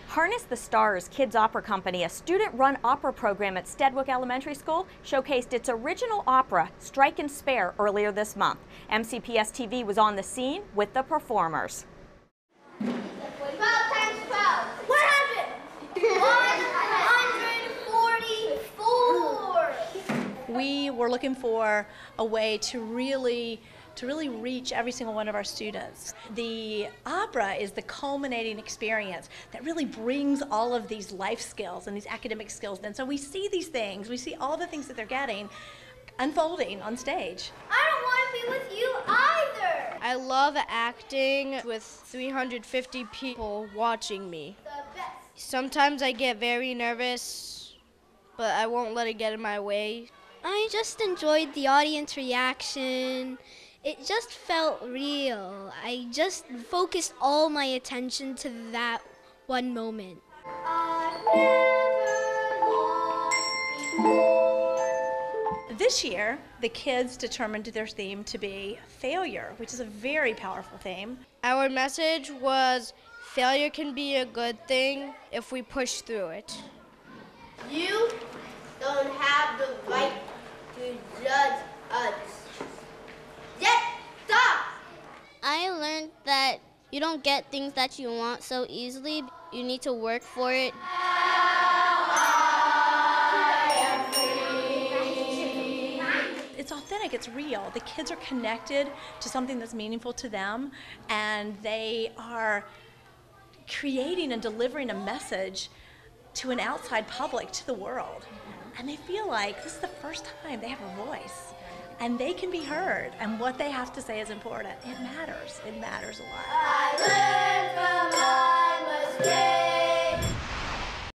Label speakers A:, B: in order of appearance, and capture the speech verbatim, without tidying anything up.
A: Harness the Stars Kids Opera Company, a student-run opera program at Stedwick Elementary School, showcased its original opera, Strike and Spare, earlier this month. M C P S T V was on the scene with the performers.
B: twelve times twelve. one hundred. one hundred forty-four.
C: We were looking for a way to really to really reach every single one of our students. The opera is the culminating experience that really brings all of these life skills and these academic skills. And so we see these things, we see all the things that they're getting unfolding on stage.
B: I don't want to be with you either.
D: I love acting with three hundred fifty people watching me.
B: The best.
D: Sometimes I get very nervous, but I won't let it get in my way.
E: I just enjoyed the audience reaction. It just felt real. I just focused all my attention to that one moment.
B: I've never lost before.
C: This year, the kids determined their theme to be failure, which is a very powerful theme.
D: Our message was failure can be a good thing if we push through it.
B: You don't have the right to judge us. Yet, stop!
E: I learned that you don't get things that you want so easily. You need to work for it.
C: It's authentic, it's real. The kids are connected to something that's meaningful to them, and they are creating and delivering a message to an outside public, to the world. And they feel like this is the first time they have a voice, and they can be heard, and what they have to say is important. It matters. It matters a lot.
B: I learned from